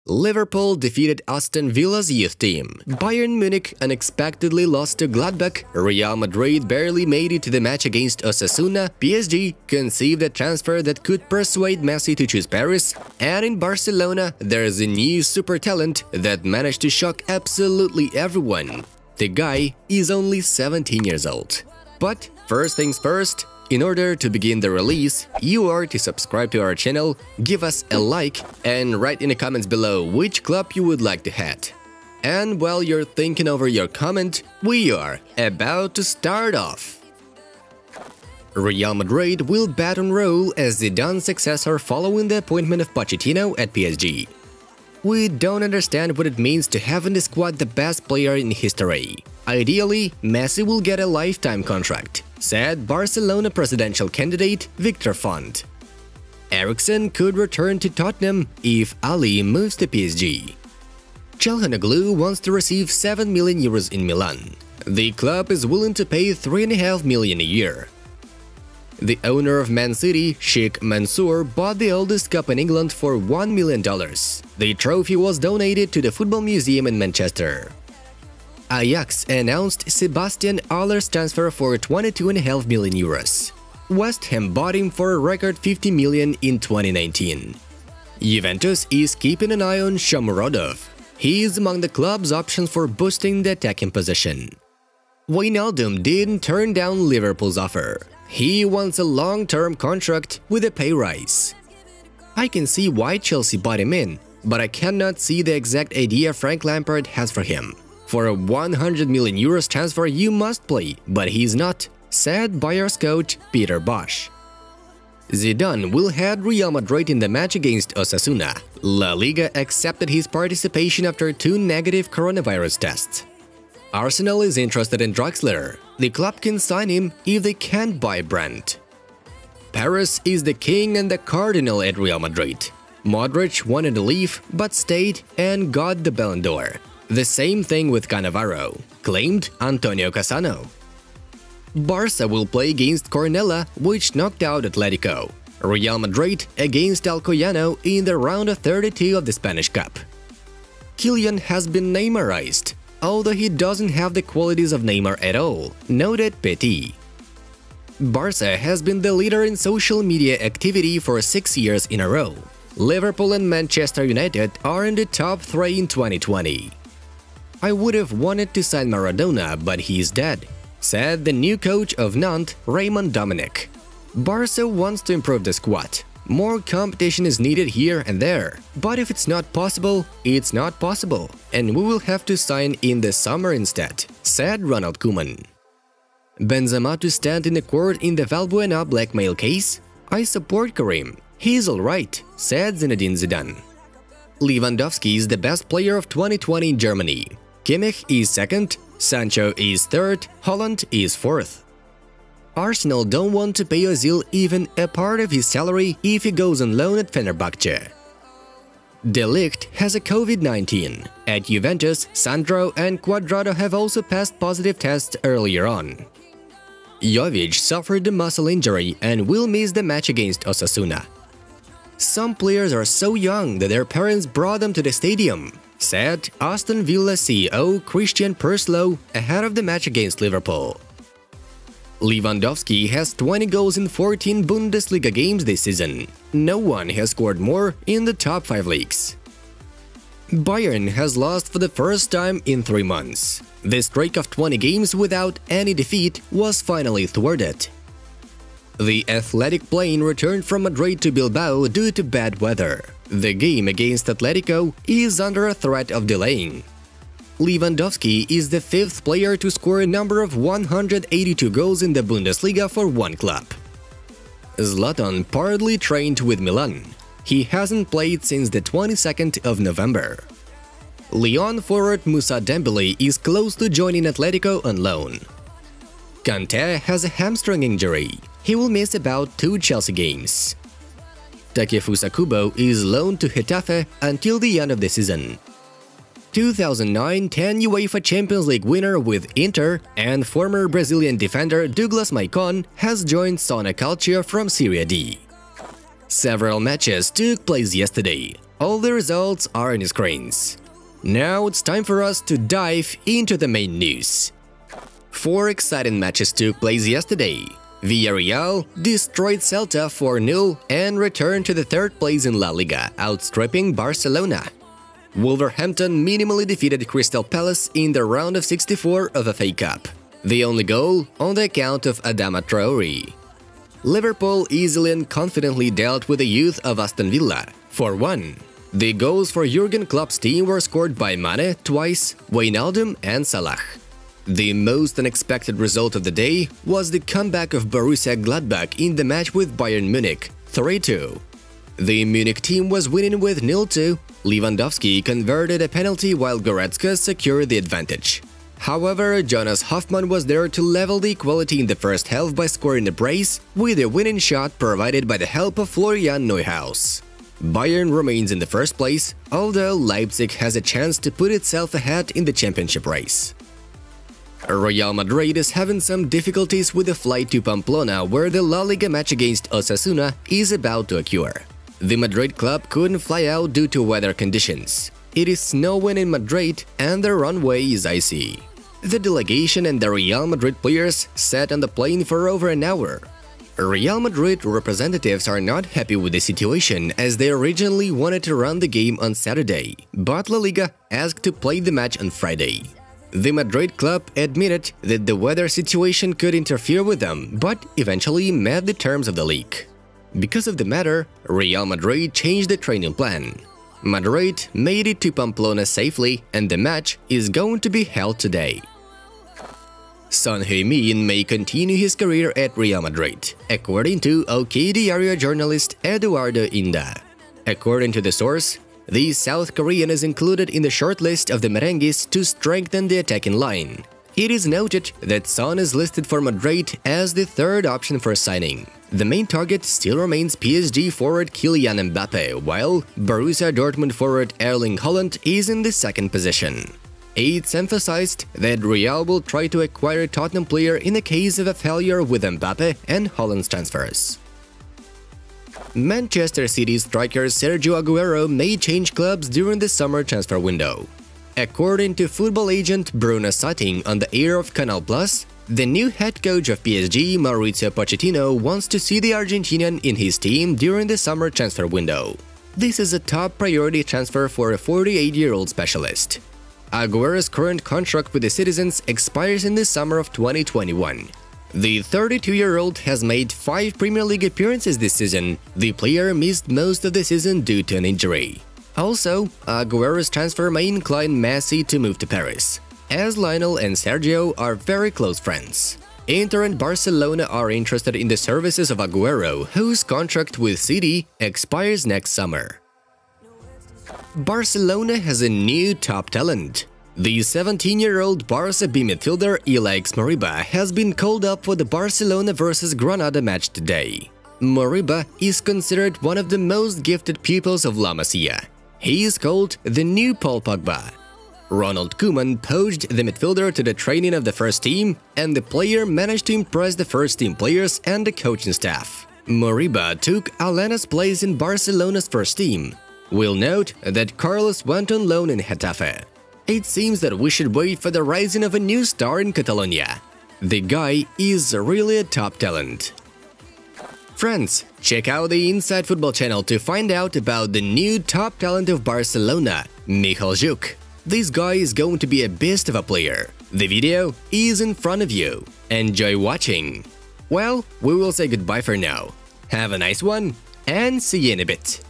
Liverpool defeated Aston Villa's youth team. Bayern Munich unexpectedly lost to Gladbach. Real Madrid barely made it to the match against Osasuna. PSG conceived a transfer that could persuade Messi to choose Paris. And in Barcelona, there's a new super talent that managed to shock absolutely everyone. The guy is only 17 years old. But first things first, in order to begin the release, you are to subscribe to our channel, give us a like, and write in the comments below which club you would like to head. And while you're thinking over your comment, we are about to start off. Real Madrid will bat on roll as Zidane's successor following the appointment of Pochettino at PSG. We don't understand what it means to have in the squad the best player in history. Ideally, Messi will get a lifetime contract, said Barcelona presidential candidate Victor Font. Eriksen could return to Tottenham if Ali moves to PSG. Çalhanoğlu wants to receive 7 million euros in Milan. The club is willing to pay 3.5 million a year. The owner of Man City, Sheikh Mansour, bought the oldest cup in England for $1 million. The trophy was donated to the Football Museum in Manchester. Ajax announced Sebastian Aller's transfer for 22.5 million euros. West Ham bought him for a record 50 million in 2019. Juventus is keeping an eye on Shomurodov. He is among the club's options for boosting the attacking position. Wijnaldum didn't turn down Liverpool's offer. He wants a long-term contract with a pay rise. I can see why Chelsea bought him in, but I cannot see the exact idea Frank Lampard has for him. For a 100 million euros transfer you must play, but he's not, said Bayern's coach Peter Bosz. Zidane will head Real Madrid in the match against Osasuna. La Liga accepted his participation after 2 negative coronavirus tests. Arsenal is interested in Draxler. The club can sign him if they can't buy Brandt. Paris is the king and the cardinal at Real Madrid. Modric wanted to leave but stayed and got the Ballon d'Or. The same thing with Cannavaro, claimed Antonio Cassano. Barca will play against Cornellà, which knocked out Atletico. Real Madrid against Alcoyano in the round of 32 of the Spanish Cup. Kylian has been Neymarized, although he doesn't have the qualities of Neymar at all, noted Petit. Barca has been the leader in social media activity for 6 years in a row. Liverpool and Manchester United are in the top 3 in 2020. I would have wanted to sign Maradona, but he's dead, said the new coach of Nantes, Raymond Dominic. Barca wants to improve the squad. More competition is needed here and there, but if it's not possible, it's not possible, and we will have to sign in the summer instead, said Ronald Koeman. Benzema to stand in the court in the Valbuena blackmail case? I support Karim. He's alright, said Zinedine Zidane. Lewandowski is the best player of 2020 in Germany. Kimmich is second, Sancho is third, Haaland is fourth. Arsenal don't want to pay Ozil even a part of his salary if he goes on loan at Fenerbahce. De Ligt has a COVID-19. At Juventus, Sandro and Cuadrado have also passed positive tests earlier on. Jovic suffered a muscle injury and will miss the match against Osasuna. Some players are so young that their parents brought them to the stadium, said Aston Villa CEO Christian Purslow ahead of the match against Liverpool. Lewandowski has 20 goals in 14 Bundesliga games this season. No one has scored more in the top 5 leagues. Bayern has lost for the first time in 3 months. The streak of 20 games without any defeat was finally thwarted. The athletic plane returned from Madrid to Bilbao due to bad weather. The game against Atletico is under a threat of delaying. Lewandowski is the 5th player to score a number of 182 goals in the Bundesliga for one club. Zlatan partly trained with Milan. He hasn't played since the 22nd of November. Lyon forward Moussa Dembélé is close to joining Atletico on loan. Kanté has a hamstring injury. He will miss about 2 Chelsea games. Takefusa Kubo is loaned to Getafe until the end of the season. 2009-10 UEFA Champions League winner with Inter and former Brazilian defender Douglas Maicon has joined Sona Calcio from Serie D. Several matches took place yesterday. All the results are on your screens. Now it's time for us to dive into the main news. 4 exciting matches took place yesterday. Villarreal destroyed Celta 4-0 and returned to the 3rd place in La Liga, outstripping Barcelona. Wolverhampton minimally defeated Crystal Palace in the round of 64 of FA Cup, the only goal on the account of Adama Traoré. Liverpool easily and confidently dealt with the youth of Aston Villa 4-1. The goals for Jurgen Klopp's team were scored by Mane twice, Wijnaldum and Salah. The most unexpected result of the day was the comeback of Borussia Gladbach in the match with Bayern Munich 3-2. The Munich team was winning with 0-2. Lewandowski converted a penalty while Goretzka secured the advantage. However, Jonas Hoffmann was there to level the equality in the first half by scoring a brace with a winning shot provided by the help of Florian Neuhaus. Bayern remains in the 1st place, although Leipzig has a chance to put itself ahead in the championship race. Real Madrid is having some difficulties with the flight to Pamplona, where the La Liga match against Osasuna is about to occur. The Madrid club couldn't fly out due to weather conditions. It is snowing in Madrid and the runway is icy. The delegation and the Real Madrid players sat on the plane for over an hour. Real Madrid representatives are not happy with the situation, as they originally wanted to run the game on Saturday, but La Liga asked to play the match on Friday. The Madrid club admitted that the weather situation could interfere with them, but eventually met the terms of the league. Because of the matter, Real Madrid changed the training plan. Madrid made it to Pamplona safely, and the match is going to be held today. Son Heung-min may continue his career at Real Madrid, according to OK Diario journalist Eduardo Inda. According to the source, the South Korean is included in the shortlist of the Merengues to strengthen the attacking line. It is noted that Son is listed for Madrid as the 3rd option for signing. The main target still remains PSG forward Kylian Mbappe, while Borussia Dortmund forward Erling Haaland is in the 2nd position. It's emphasized that Real will try to acquire a Tottenham player in the case of a failure with Mbappe and Haaland's transfers. Manchester City striker Sergio Aguero may change clubs during the summer transfer window. According to football agent Bruno Sutting on the air of Canal+, the new head coach of PSG, Mauricio Pochettino, wants to see the Argentinian in his team during the summer transfer window. This is a top priority transfer for a 48-year-old specialist. Aguero's current contract with the Citizens expires in the summer of 2021. The 32-year-old has made 5 Premier League appearances this season. The player missed most of the season due to an injury. Also, Aguero's transfer may incline Messi to move to Paris, as Lionel and Sergio are very close friends. Inter and Barcelona are interested in the services of Aguero, whose contract with City expires next summer. Barcelona has a new top talent. The 17-year-old Barca B midfielder Ilaix Moriba has been called up for the Barcelona vs Granada match today. Moriba is considered one of the most gifted pupils of La Masia. He is called the new Paul Pogba. Ronald Koeman poached the midfielder to the training of the first team, and the player managed to impress the first team players and the coaching staff. Moriba took Alanas' place in Barcelona's first team. We'll note that Carlos went on loan in Getafe. It seems that we should wait for the rising of a new star in Catalonia. The guy is really a top talent. Friends, check out the Inside Football channel to find out about the new top talent of Barcelona, Michal Juk. This guy is going to be a beast of a player. The video is in front of you. Enjoy watching. Well, we will say goodbye for now. Have a nice one, and see you in a bit.